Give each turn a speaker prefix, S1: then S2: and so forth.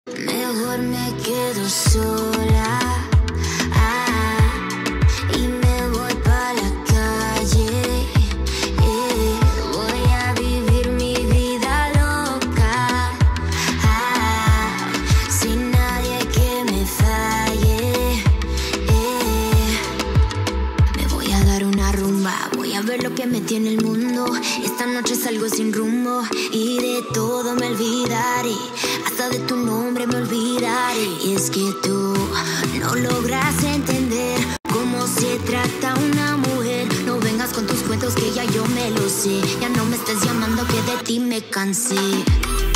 S1: Mejor me quedo sola, y me voy pa' la calle, voy a vivir mi vida loca, sin nadie que me falle, me voy a dar una rumba, voy a ver lo que me tiene el mundo. Esta noche salgo sin rumbo y de todo me olvidaré, hasta de tu nombre me olvidaré. Y es que tú no logras entender cómo se trata una mujer. No vengas con tus cuentos que ya yo me lo sé. Ya no me estés llamando que de ti me cansé.